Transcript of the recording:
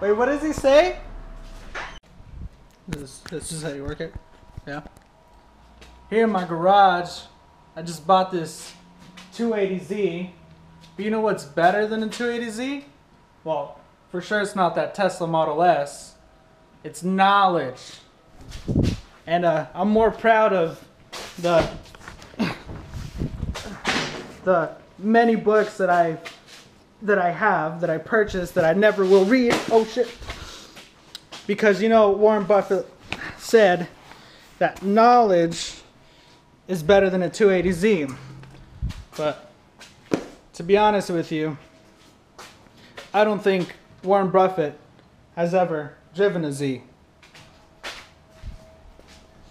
Wait, what does he say? This is how you work it? Yeah. Here in my garage, I just bought this 280Z. But you know what's better than a 280Z? Well, for sure it's not that Tesla Model S. It's knowledge. And I'm more proud of the many books that I purchased that I never will read. Oh shit. Because you know Warren Buffett said that knowledge is better than a 280Z. But to be honest with you, I don't think Warren Buffett has ever driven a Z.